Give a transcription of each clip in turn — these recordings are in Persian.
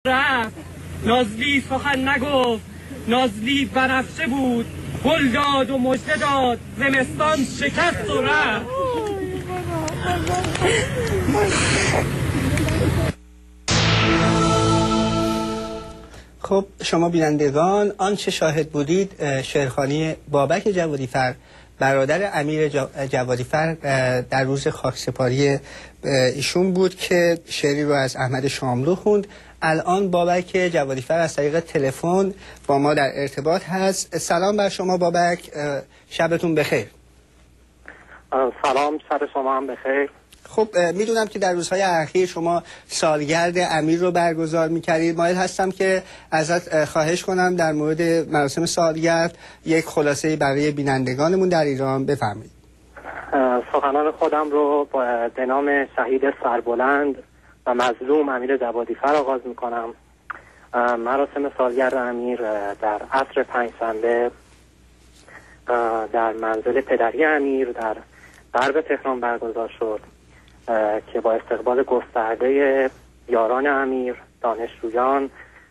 رفت نازلی سخن نگفت، نازلی بنفشه بود، گل داد و مژده داد، زمستان شکست و رفت. خب شما بینندگان آنچه شاهد بودید شعرخوانی بابک جوادیفر برادر امیر جوادیفر در روز خاکسپاری ایشون بود که شعری رو از احمد شاملو خوند. الان بابک جوادیفر از طریق تلفن با ما در ارتباط هست. سلام بر شما بابک، شبتون بخیر. سلام، شب شما هم بخیر. خب میدونم که در روزهای اخیر شما سالگرد امیر رو برگزار میکردید. مایل هستم که ازت خواهش کنم در مورد مراسم سالگرد یک خلاصه برای بینندگانمون در ایران بفرمایید. سخنان خودم رو به نام شهید سربلند و مظلوم امیر جوادیفر آغاز میکنم. مراسم سالگرد امیر در عصر پنجشنبه در منزل پدری امیر در غرب تهران برگزار شد که با استقبال گسترده یاران امیر، دانشجویان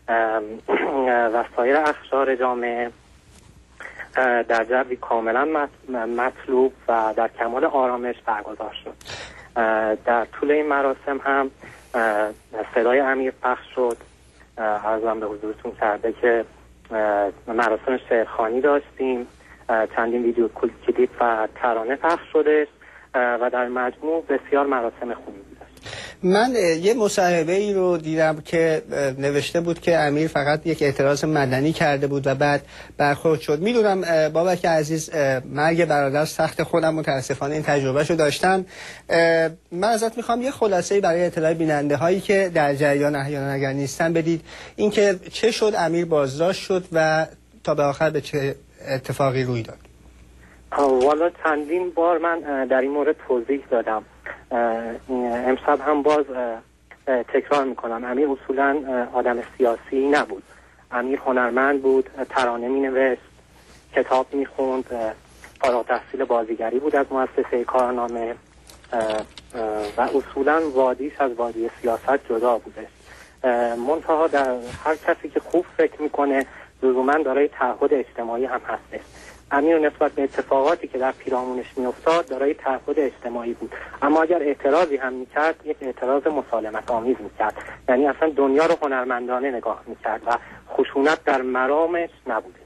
و سایر اقشار جامعه در جوی کاملا مطلوب و در کمال آرامش برگزار شد. در طول این مراسم هم صدای امیر پخش شد. عرضم به حضورتون کرده که مراسم شعرخوانی داشتیم، چندین ویدیو کلیپ و ترانه پخش شده و در مجموع بسیار مراسم خوبی بود. من یه مصاحبه ای رو دیدم که نوشته بود که امیر فقط یک اعتراض مدنی کرده بود و بعد برخورد شد. میدونم بابک عزیز مرگ برادر سخت، خودم متاسفانه این تجربه شو داشتم. من ازت میخوام یه خلاصه برای اطلاع بیننده هایی که در جریان احیانا اگر نیستن بدید، اینکه چه شد امیر بازداشت شد و تا به آخر به چه اتفاقی روی داد. والا چندین بار من در این مورد توضیح دادم. امشب هم باز تکرار میکنم. امیر اصولا آدم سیاسی نبود. امیر هنرمند بود، ترانه مینوشت، کتاب میخوند، فارغ التحصیل بازیگری بود از مؤسسه کارنامه و اصولا وادیش از وادی سیاست جدا بوده. منتها در هر کسی که خوب فکر میکنه لزوما دارای تعهد اجتماعی هم هستش. امیر نسبت به اتفاقاتی که در پیرامونش میافتاد دارای تعهد اجتماعی بود، اما اگر اعتراضی هم میکرد یک اعتراض مسالمت آمیز میکرد، یعنی اصلا دنیا رو هنرمندانه نگاه میکرد و خشونت در مرامش نبوده.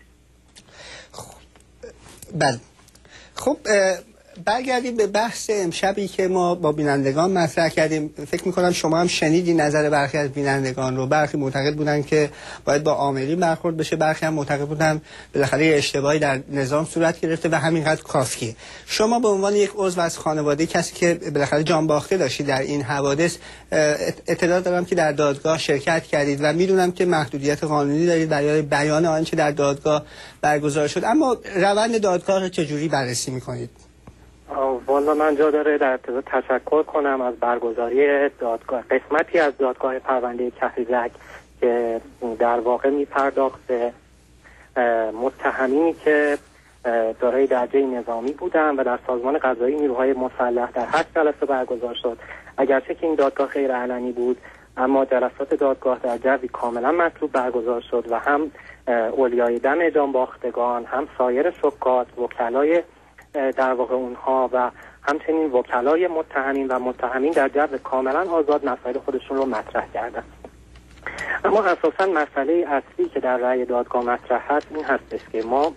بله خب برگردیم به بحث امشبی که ما با بینندگان مطرح کردیم. فکر میکنم شما هم شنیدی نظر برخی از بینندگان رو. برخی معتقد بودن که باید با آمری برخورد بشه، برخی هم معتقد بودن بالاخره اشتباهی در نظام صورت گرفته و همینقدر کافیه. شما به عنوان یک عضو از خانواده، کسی که بالاخره جان باخته داشتی در این حوادث، اطلاع دارم که در دادگاه شرکت کردید و میدونم که محدودیت قانونی دارید برای بیان آنچه در دادگاه برگزار شد، اما روند دادگاه چجوری بررسی میکنید؟ والا من جا داره در ابتدا تشکر کنم از برگزاری دادگاه، قسمتی از دادگاه پرونده کهریزک که در واقع میپرداخت به متهمینی که دارای درجه نظامی بودن و در سازمان قضایی نیروهای مسلح در 8 جلسه برگزار شد. اگرچه که این دادگاه غیر علنی بود، اما جلسات دادگاه در جوی کاملا مطلوب برگزار شد و هم اولیای دم جانباختگان، هم سایر شکات، وکلای در واقع اونها و همچنین وکلای متهمین و متهمین در جو کاملا آزاد مسائل خودشون رو مطرح کردن. اما اساسا مسئله اصلی که در رأی دادگاه مطرح هست این هستش که ما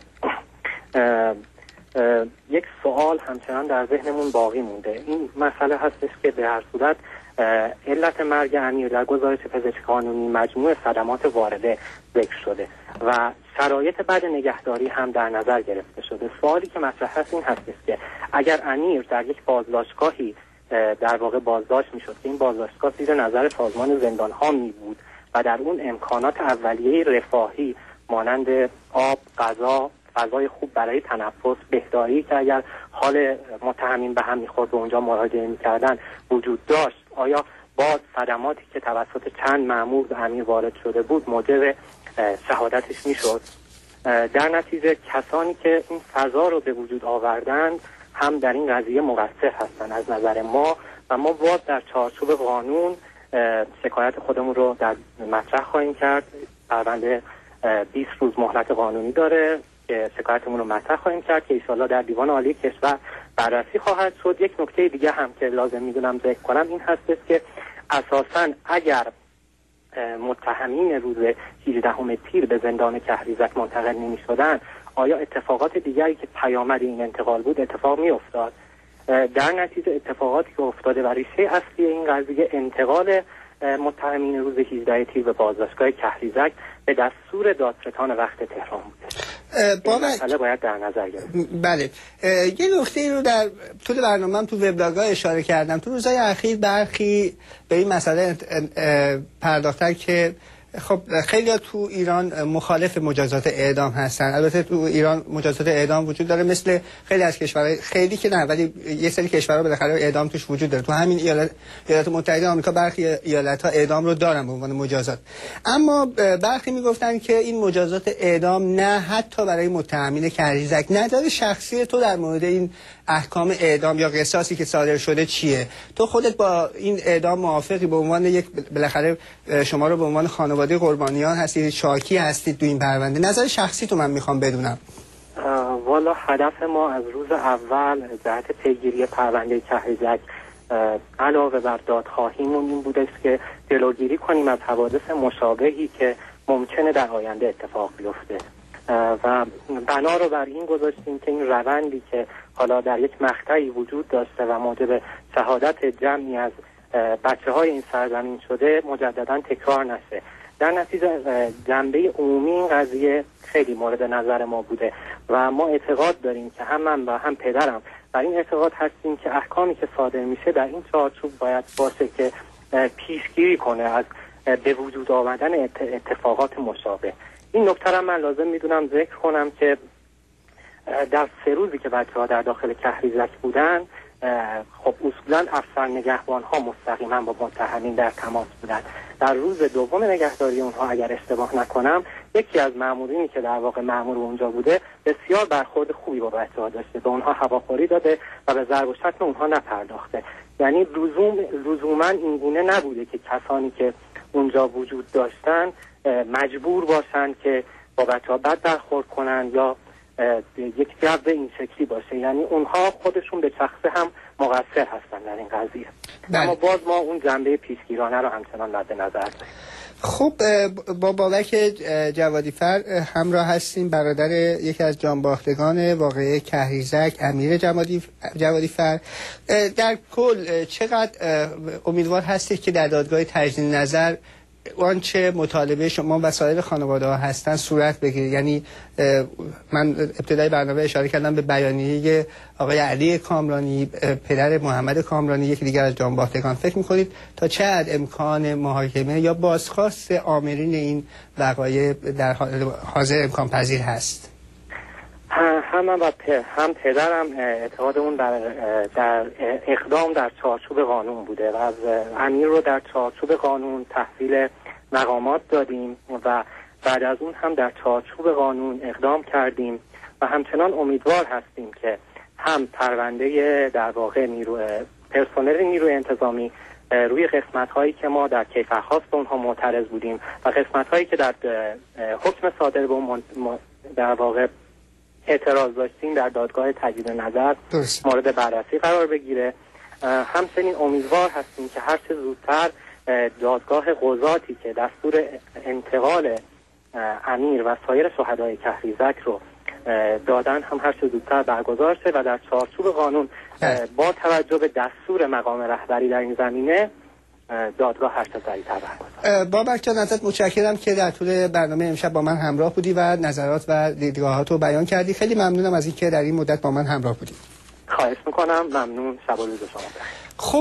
یک سوال همچنان در ذهنمون باقی مونده. این مسئله هستش که به هر صورت علت مرگ امیر در گزارش پزشک قانونی مجموع صدمات وارده ذکر شده و شرایط بعد نگهداری هم در نظر گرفته شده. سوالی که مطرح هست این هستش که اگر امیر در یک بازداشتگاهی در واقع بازداشت میشد که این بازداشتگاه زیر نظر سازمان زندان ها می بود و در اون امکانات اولیه رفاهی مانند آب، غذا، فضای خوب برای تنفس، بهداری که اگر حال متهمین به هم میخورد و اونجا مراجعه میکردن وجود داشت، آیا باز صدماتی که توسط چند مأمور به امیر وارد شده بود موجب شهادتش میشد؟ در نتیجه کسانی که این فضا رو به وجود آوردند هم در این قضیه مقصر هستند از نظر ما و ما باز در چارچوب قانون شکایت خودمون رو در مطرح خواهیم کرد. پرونده 20 روز مهلت قانونی داره که شکایتمون رو مطرح خواهیم کرد که انشالله در دیوان عالی کشور بررسی خواهد شد. یک نکته دیگه هم که لازم میدونم ذکر کنم این هست که اساساً اگر متهمین روز 18 تیر به زندان کهریزک منتقل نمی شدن، آیا اتفاقات دیگری که پیامد این انتقال بود اتفاق می افتاد؟ در نتیجه اتفاقاتی که افتاده و ریشه اصلی این قضیه انتقال متهمین روز 18 تیر به بازداشتگاه کهریزک به دستور دادستان وقت تهران بوده. این مسئله باید در نظر گرفت. بله، یه نکته رو در طول برنامه‌ام تو وبلاگ‌ها اشاره کردم. تو روزهای اخیر برخی به این مسئله پرداختن که خب خیلی تو ایران مخالف مجازات اعدام هستن. البته تو ایران مجازات اعدام وجود داره، مثل خیلی از کشورهای، خیلی که نه ولی یه سری کشورها بالاخره اعدام توش وجود داره. تو همین ایالات متحده آمریکا برخی ایالت‌ها اعدام رو دارن به عنوان مجازات، اما برخی میگفتن که این مجازات اعدام نه حتی برای متهمین کهریزک. نظر شخصی تو در مورد این احکام اعدام یا قصاصی که صادر شده چیه؟ تو خودت با این اعدام موافقی؟ به عنوان یک بالاخره شما رو به عنوان خانواده قربانیان هستید، شاکی هستید تو این پرونده، نظر شخصی تو من میخوام بدونم. والا هدف ما از روز اول جهت پیگیری پرونده کهریزک علاوه بر دادخواهیمون این بوده است که جلوگیری کنیم از حوادث مشابهی که ممکنه در آینده اتفاق بیفته و بنا رو بر این گذاشتیم که این روندی که حالا در یک مقطعی وجود داشته و موجب شهادت جمعی از بچه‌های این سرزمین شده مجددا تکرار نشه. در نتیجه جنبه عمومی این قضیه خیلی مورد نظر ما بوده و ما اعتقاد داریم که هم من و هم پدرم بر این اعتقاد هستیم که احکامی که صادر میشه در این چارچوب باید باشه که پیشگیری کنه از به وجود آمدن اتفاقات مشابه. این نکته را من لازم میدونم ذکر کنم که در 3 روزی که بچه‌ها در داخل کهریزک بودن، خب اصولا افسر نگهبان ها مستقیما با متهمین در تماس بودند. در روز دوم نگهداری اونها اگر اشتباه نکنم یکی از مامورینی که در واقع مامور اونجا بوده بسیار برخورد خوبی با بچه‌ها داشته، به اونها هواخوری داده و به ضرب و شتم اونها نپرداخته. یعنی لزوما اینگونه نبوده که کسانی که اونجا وجود داشتن مجبور باشند که با بچه‌ها بد برخورد کنن یا یک جو این شکلی باشه. یعنی اونها خودشون به شخصه هم مقصر هستن در این قضیه. اما باز ما اون جنبه پیشگیرانه رو همچنان مد نظر داریم. خب با بابک جوادیفر همراه هستیم، برادر یکی از جانباختگان واقعه کهریزک، امیر جوادیفر. در کل چقدر امیدوار هستید که در دادگاه تجدید نظر آنچه مطالبه شما و سایر خانواده ها هستن صورت بگیره؟ یعنی من ابتدای برنامه اشاره کردم به بیانیه آقای علی کامرانی، پدر محمد کامرانی، یکی دیگر از جانباختگان. فکر میکنید تا چه حد امکان محاکمه یا بازخواست آمرین این وقایع در حاضر امکان پذیر هست؟ هم من و هم پدرم اعتقادمون در اقدام در چارچوب قانون بوده و از امیر رو در چارچوب قانون تحویل مقامات دادیم و بعد از اون هم در چارچوب قانون اقدام کردیم و همچنان امیدوار هستیم که هم پرونده در واقع پرسنل نیروی انتظامی روی قسمت‌هایی که ما در کیفرخواست اونها معترض بودیم و قسمت‌هایی که در حکم صادر به در واقع اعتراض داشتیم در دادگاه تجدید نظر مورد بررسی قرار بگیره. همچنین امیدوار هستیم که هر چه زودتر دادگاه قضاتی که دستور انتقال امیر و سایر شهدای کهریزک رو دادن هم هر چه زودتر برگزار شه و در چارچوب قانون با توجه به دستور مقام رهبری در این زمینه دادگاه هر چه سریع‌تر برگزار. بابک جان ازت متشکرم که در طول برنامه امشب با من همراه بودی و نظرات و دیدگاهات رو بیان کردی. خیلی ممنونم از اینکه در این مدت با من همراه بودی. خواهش میکنم. ممنون. شب و روز شما بخیر.